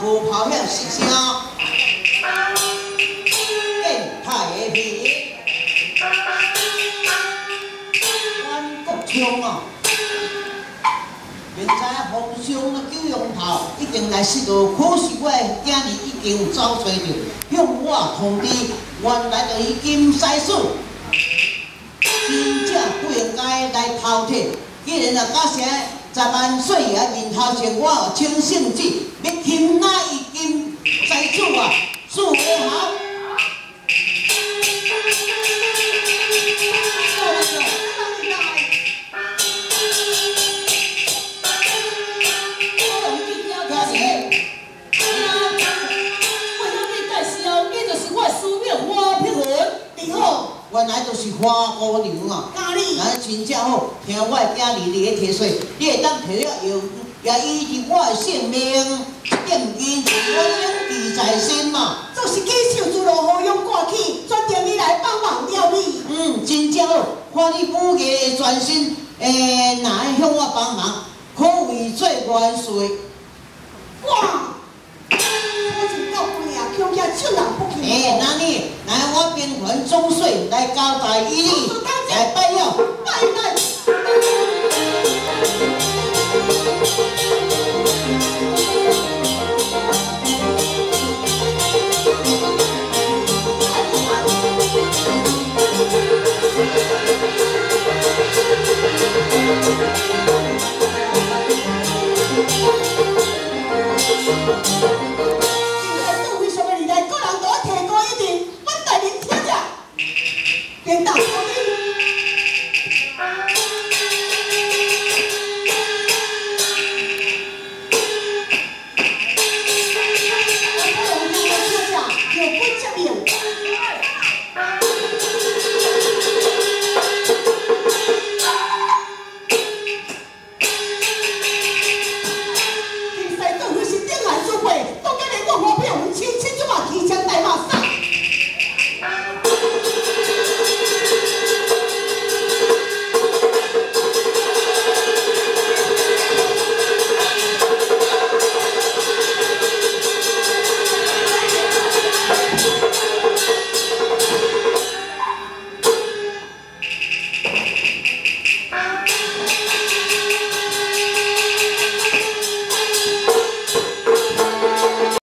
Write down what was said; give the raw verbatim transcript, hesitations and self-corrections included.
无跑向实声，变态的皮。阮国昌啊，明知皇上啊九龙头已经来失落，可是我的囝儿已经有走找着，向我通知，原来就已经使死。 真正不应该来偷窃，既然啊，假设十万岁爷面头前，我有清醒子，要擒拿已经在手啊，做得好。原来就是花姑娘啊！咱真正好，听我的囝儿你咧提水，你会当摕了用，也依据我的性命，定金我永记在心嘛。 就是继受自路何用挂起，专程你来帮忙了你。 嗯，真正好，看你母家的专心，诶，若爱向我帮忙，可为做元帅。 哇！我真够贵啊，恐吓手人不轻。 诶，那你来我边环总税来交代伊哩，来拜了， 拜拜。 Thank you.